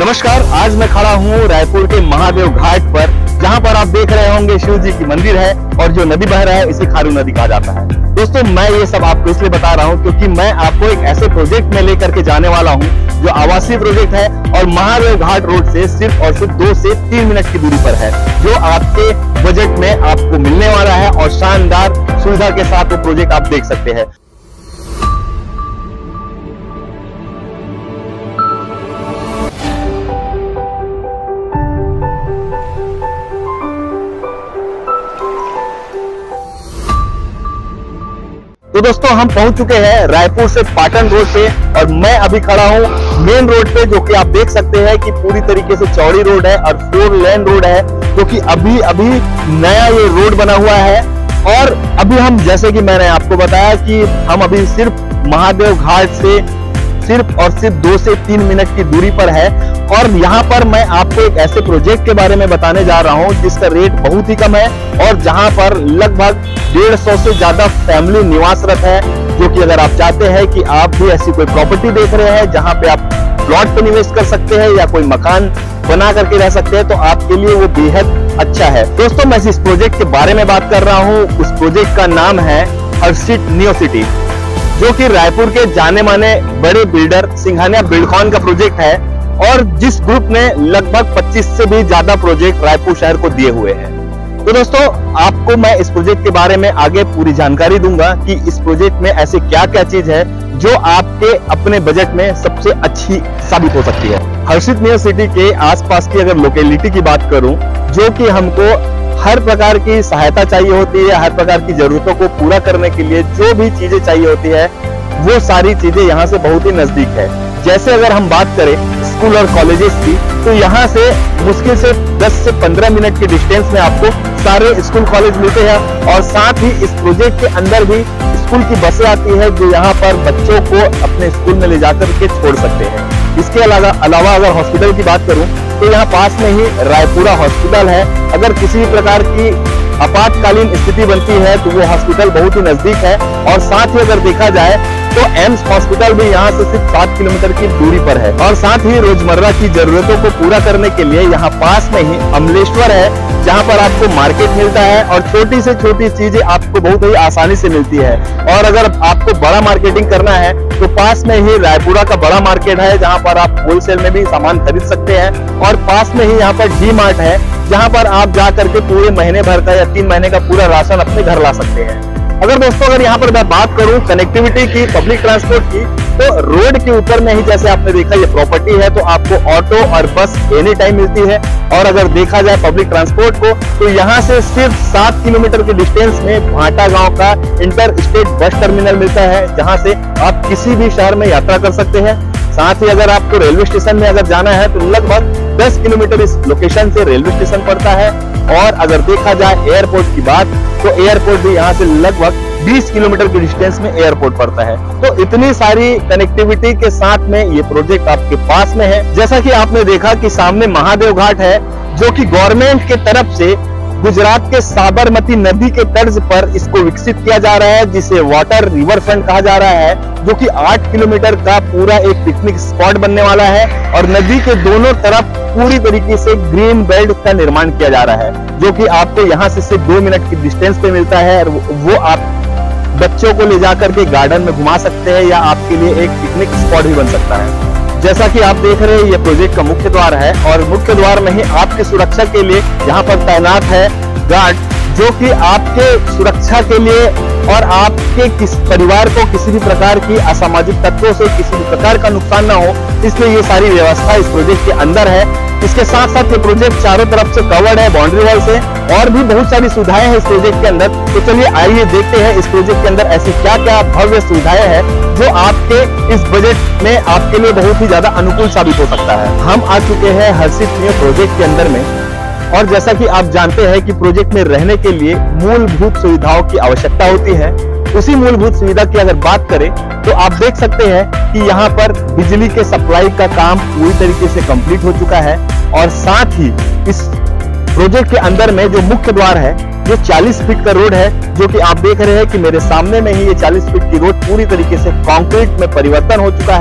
नमस्कार, आज मैं खड़ा हूँ रायपुर के महादेव घाट पर, जहाँ पर आप देख रहे होंगे शिव जी की मंदिर है और जो नदी बह रहा है इसे खारू नदी कहा जाता है। दोस्तों, मैं ये सब आपको इसलिए बता रहा हूँ क्योंकि मैं आपको एक ऐसे प्रोजेक्ट में लेकर के जाने वाला हूँ जो आवासीय प्रोजेक्ट है और महादेव घाट रोड से सिर्फ और सिर्फ 2 से 3 मिनट की दूरी पर है, जो आपके बजट में आपको मिलने वाला है और शानदार सुविधा के साथ वो प्रोजेक्ट आप देख सकते हैं। तो दोस्तों, हम पहुंच चुके हैं रायपुर से पाटन रोड पे और मैं अभी खड़ा हूं मेन रोड पे, जो कि आप देख सकते हैं कि पूरी तरीके से चौड़ी रोड है और 4 लेन रोड है, जो कि अभी अभी नया ये रोड बना हुआ है। और अभी हम, जैसे कि मैंने आपको बताया कि हम अभी सिर्फ महादेव घाट से सिर्फ और सिर्फ 2 से 3 मिनट की दूरी पर है और यहाँ पर मैं आपको एक ऐसे प्रोजेक्ट के बारे में बताने जा रहा हूँ जिसका रेट बहुत ही कम है और जहाँ पर लगभग 150 से ज्यादा फैमिली निवासरत है। जो कि अगर आप चाहते हैं कि आप भी ऐसी कोई प्रॉपर्टी देख रहे हैं जहाँ पे आप प्लॉट पे निवेश कर सकते हैं या कोई मकान बना करके रह सकते हैं, तो आपके लिए वो बेहद अच्छा है। दोस्तों, मैं इस प्रोजेक्ट के बारे में बात कर रहा हूँ। उस प्रोजेक्ट का नाम है हर्षित न्यू सिटी, जो कि रायपुर के जाने माने बड़े बिल्डर सिंघानिया बिल्डकॉन का प्रोजेक्ट है और जिस ग्रुप ने लगभग 25 से भी ज्यादा प्रोजेक्ट रायपुर शहर को दिए हुए हैं। तो दोस्तों, आपको मैं इस प्रोजेक्ट के बारे में आगे पूरी जानकारी दूंगा कि इस प्रोजेक्ट में ऐसे क्या क्या चीज है जो आपके अपने बजट में सबसे अच्छी साबित हो सकती है। हर्षित न्यू सिटी के आसपास की अगर लोकेलिटी की बात करूं, जो कि हमको हर प्रकार की सहायता चाहिए होती है, हर प्रकार की जरूरतों को पूरा करने के लिए जो भी चीजें चाहिए होती है, वो सारी चीजें यहाँ से बहुत ही नजदीक है। जैसे अगर हम बात करें स्कूल और कॉलेजेस की, तो यहाँ से मुश्किल से 10 से 15 मिनट के डिस्टेंस में आपको सारे स्कूल कॉलेज मिलते हैं और साथ ही इस प्रोजेक्ट के अंदर भी स्कूल की बसें आती है जो यहाँ पर बच्चों को अपने स्कूल में ले जाकर के छोड़ सकते हैं। इसके अलावा अगर हॉस्पिटल की बात करूं तो यहाँ पास में ही रायपुरा हॉस्पिटल है। अगर किसी भी प्रकार की आपातकालीन स्थिति बनती है तो वो हॉस्पिटल बहुत ही नजदीक है और साथ ही अगर देखा जाए तो एम्स हॉस्पिटल भी यहाँ से सिर्फ 7 किलोमीटर की दूरी पर है। और साथ ही रोजमर्रा की जरूरतों को पूरा करने के लिए यहाँ पास में ही अमलेश्वर है, जहाँ पर आपको मार्केट मिलता है और छोटी से छोटी चीजें आपको बहुत ही आसानी से मिलती है। और अगर आपको बड़ा मार्केटिंग करना है तो पास में ही रायपुरा का बड़ा मार्केट है, जहाँ पर आप होलसेल में भी सामान खरीद सकते हैं। और पास में ही यहाँ पर डी मार्ट है, जहाँ पर आप जा करके पूरे महीने भर का या 3 महीने का पूरा राशन अपने घर ला सकते हैं। अगर दोस्तों, अगर यहाँ पर मैं बात करूं कनेक्टिविटी की, पब्लिक ट्रांसपोर्ट की, तो रोड के ऊपर में ही जैसे आपने देखा ये प्रॉपर्टी है, तो आपको ऑटो और बस एनी टाइम मिलती है। और अगर देखा जाए पब्लिक ट्रांसपोर्ट को, तो यहाँ से सिर्फ 7 किलोमीटर के डिस्टेंस में भाटा गांव का इंटर स्टेट बस टर्मिनल मिलता है, जहाँ से आप किसी भी शहर में यात्रा कर सकते हैं। साथ ही अगर आपको रेलवे स्टेशन में अगर जाना है तो लगभग 10 किलोमीटर इस लोकेशन से रेलवे स्टेशन पड़ता है। और अगर देखा जाए एयरपोर्ट की बात, तो एयरपोर्ट भी यहाँ से लगभग 20 किलोमीटर के डिस्टेंस में एयरपोर्ट पड़ता है। तो इतनी सारी कनेक्टिविटी के साथ में ये प्रोजेक्ट आपके पास में है। जैसा कि आपने देखा कि सामने महादेव घाट है, जो कि गवर्नमेंट के तरफ से गुजरात के साबरमती नदी के तर्ज पर इसको विकसित किया जा रहा है, जिसे वाटर रिवर फ्रंट कहा जा रहा है, जो कि 8 किलोमीटर का पूरा एक पिकनिक स्पॉट बनने वाला है। और नदी के दोनों तरफ पूरी तरीके से ग्रीन बेल्ट का निर्माण किया जा रहा है, जो कि आपको यहाँ से सिर्फ 2 मिनट की डिस्टेंस पे मिलता है। और वो आप बच्चों को ले जाकर के गार्डन में घुमा सकते हैं या आपके लिए एक पिकनिक स्पॉट भी बन सकता है। जैसा कि आप देख रहे हैं, ये प्रोजेक्ट का मुख्य द्वार है और मुख्य द्वार में ही आपकी सुरक्षा के लिए यहाँ पर तैनात है गार्ड, जो कि आपके सुरक्षा के लिए और आपके परिवार को किसी भी प्रकार की असामाजिक तत्वों से किसी भी प्रकार का नुकसान ना हो, इसलिए ये सारी व्यवस्था इस प्रोजेक्ट के अंदर है। इसके साथ साथ ये प्रोजेक्ट चारों तरफ से कवर्ड है बाउंड्री वॉल से और भी बहुत सारी सुविधाएं हैं इस प्रोजेक्ट के अंदर। तो चलिए आइए देखते हैं इस प्रोजेक्ट के अंदर ऐसी क्या क्या भव्य सुविधाएं हैं जो आपके इस बजट में आपके लिए बहुत ही ज्यादा अनुकूल साबित हो सकता है। हम आ चुके हैं हर्षित न्यू प्रोजेक्ट के अंदर में और जैसा कि आप जानते हैं कि प्रोजेक्ट में रहने के लिए मूलभूत सुविधाओं की आवश्यकता होती है। उसी मूलभूत सुविधा की अगर बात करें तो आप देख सकते हैं कि यहाँ पर बिजली के सप्लाई का काम पूरी तरीके से कंप्लीट हो चुका है और साथ ही इस प्रोजेक्ट के अंदर में जो मुख्य द्वार है, जो 40 फीट का रोड है, जो कि आप देख रहे हैं कि मेरे सामने में ही ये 40 फीट की रोड पूरी तरीके से कंक्रीट में परिवर्तन हो चुका है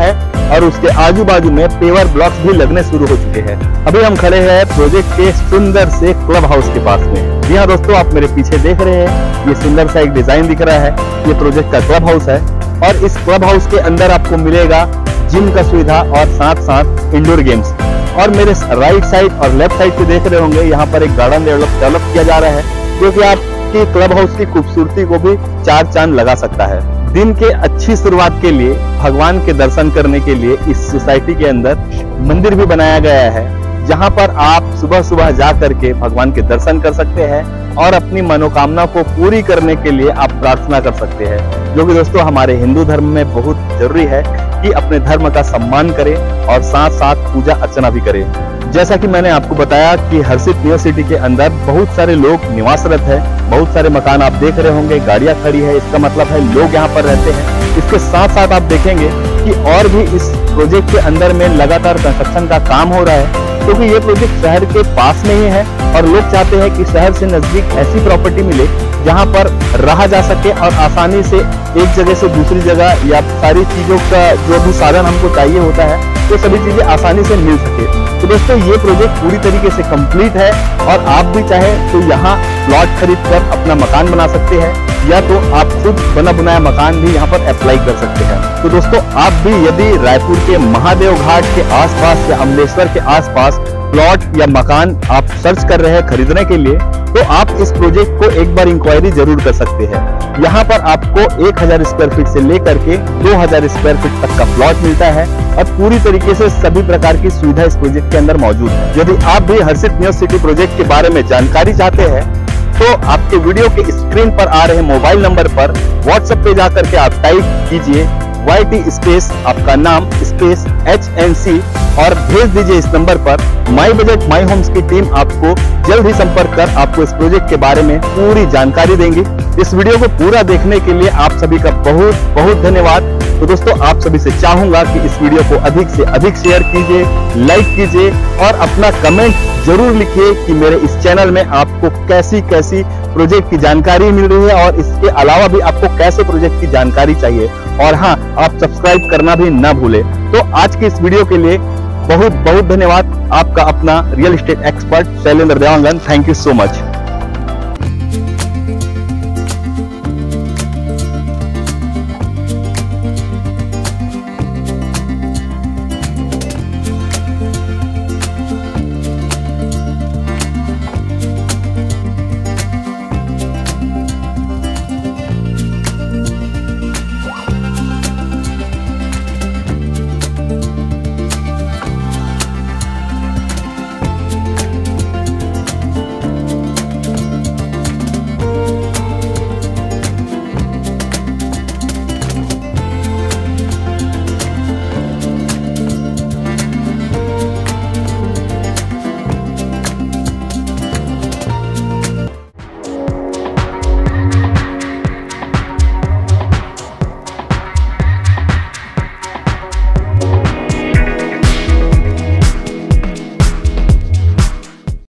और उसके आजू बाजू में पेवर ब्लॉक्स भी लगने शुरू हो चुके हैं। अभी हम खड़े हैं प्रोजेक्ट के सुंदर से क्लब हाउस के पास में। जी हाँ दोस्तों, आप मेरे पीछे देख रहे हैं, ये सुंदर सा एक डिजाइन दिख रहा है, ये प्रोजेक्ट का क्लब हाउस है। और इस क्लब हाउस के अंदर आपको मिलेगा जिम का सुविधा और साथ साथ इंडोर गेम्स। और मेरे राइट साइड और लेफ्ट साइड पे देख रहे होंगे, यहाँ पर एक गार्डन डेवलप किया जा रहा है, जो कि आपकी क्लब हाउस की खूबसूरती को भी चार चांद लगा सकता है। दिन के अच्छी शुरुआत के लिए, भगवान के दर्शन करने के लिए इस सोसाइटी के अंदर मंदिर भी बनाया गया है, जहां पर आप सुबह सुबह जा करके भगवान के दर्शन कर सकते हैं और अपनी मनोकामना को पूरी करने के लिए आप प्रार्थना कर सकते हैं, जो कि दोस्तों हमारे हिंदू धर्म में बहुत जरूरी है कि अपने धर्म का सम्मान करें और साथ साथ पूजा अर्चना भी करें। जैसा कि मैंने आपको बताया कि हर्षित न्यू सिटी के अंदर बहुत सारे लोग निवासरत है, बहुत सारे मकान आप देख रहे होंगे, गाड़ियां खड़ी है, इसका मतलब है लोग यहाँ पर रहते हैं। इसके साथ साथ आप देखेंगे कि और भी इस प्रोजेक्ट के अंदर में लगातार कंस्ट्रक्शन का काम हो रहा है, क्योंकि ये प्रोजेक्ट शहर के पास में ही है और लोग चाहते हैं कि शहर से नजदीक ऐसी प्रॉपर्टी मिले जहां पर रहा जा सके और आसानी से एक जगह से दूसरी जगह या सारी चीजों का जो भी साधन हमको चाहिए होता है, वो सभी चीजें आसानी से मिल सके। तो दोस्तों ये प्रोजेक्ट पूरी तरीके से कंप्लीट है और आप भी चाहें तो यहाँ प्लॉट खरीद कर अपना मकान बना सकते हैं, या तो आप खुद बना बनाया मकान भी यहाँ पर अप्लाई कर सकते हैं। तो दोस्तों आप भी यदि रायपुर के महादेव घाट के आसपास या अमलेश्वर के आसपास प्लॉट या मकान आप सर्च कर रहे हैं खरीदने के लिए, तो आप इस प्रोजेक्ट को एक बार इंक्वायरी जरूर कर सकते हैं। यहाँ पर आपको 1000 स्क्वायर फीट से लेकर के 2000 स्क्वायर फीट तक का प्लॉट मिलता है और पूरी तरीके से सभी प्रकार की सुविधा इस प्रोजेक्ट के अंदर मौजूद है। यदि आप भी हर्षित न्यू सिटी प्रोजेक्ट के बारे में जानकारी चाहते हैं, तो आपके वीडियो के स्क्रीन पर आ रहे मोबाइल नंबर पर व्हाट्सएप पे जाकर के आप टाइप कीजिए YT स्पेस आपका नाम स्पेस HNC और भेज दीजिए इस नंबर पर। माई बजट माई होम्स की टीम आपको जल्द ही संपर्क कर आपको इस प्रोजेक्ट के बारे में पूरी जानकारी देंगी। इस वीडियो को पूरा देखने के लिए आप सभी का बहुत बहुत धन्यवाद। तो दोस्तों आप सभी से चाहूंगा कि इस वीडियो को अधिक से अधिक शेयर कीजिए, लाइक कीजिए और अपना कमेंट जरूर लिखिए कि मेरे इस चैनल में आपको कैसी कैसी प्रोजेक्ट की जानकारी मिल रही है और इसके अलावा भी आपको कैसे प्रोजेक्ट की जानकारी चाहिए। और हाँ, आप सब्सक्राइब करना भी ना भूलें। तो आज की इस वीडियो के लिए बहुत बहुत धन्यवाद। आपका अपना real estate expert Shailendra Dewangan. Thank you so much.